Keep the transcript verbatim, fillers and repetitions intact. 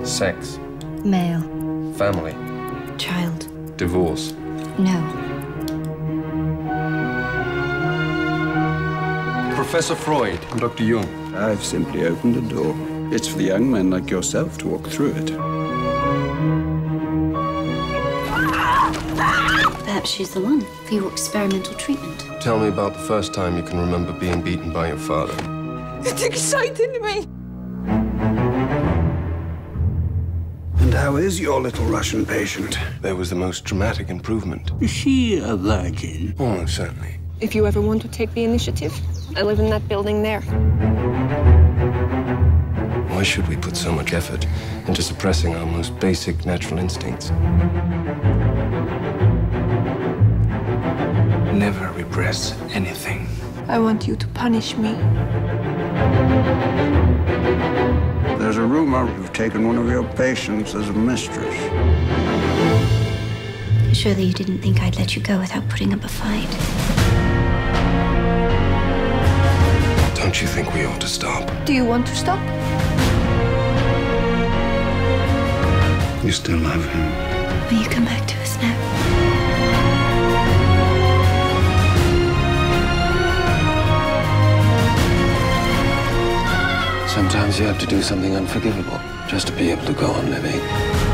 Sex. Male. Family. Child. Divorce. No. Professor Freud. I'm Doctor Jung. I've simply opened a door. It's for the young men like yourself to walk through it. Perhaps she's the one for your experimental treatment. Tell me about the first time you can remember being beaten by your father. It excited me. And how is your little Russian patient? There was the most dramatic improvement. Is she a virgin? Almost certainly. If you ever want to take the initiative, I live in that building there. Why should we put so much effort into suppressing our most basic natural instincts? Never repress anything. I want you to punish me. There's a rumor you've taken one of your patients as a mistress. Surely you didn't think I'd let you go without putting up a fight. Don't you think we ought to stop? Do you want to stop? You still love him. Will you come back to us now? Sometimes you have to do something unforgivable just to be able to go on living.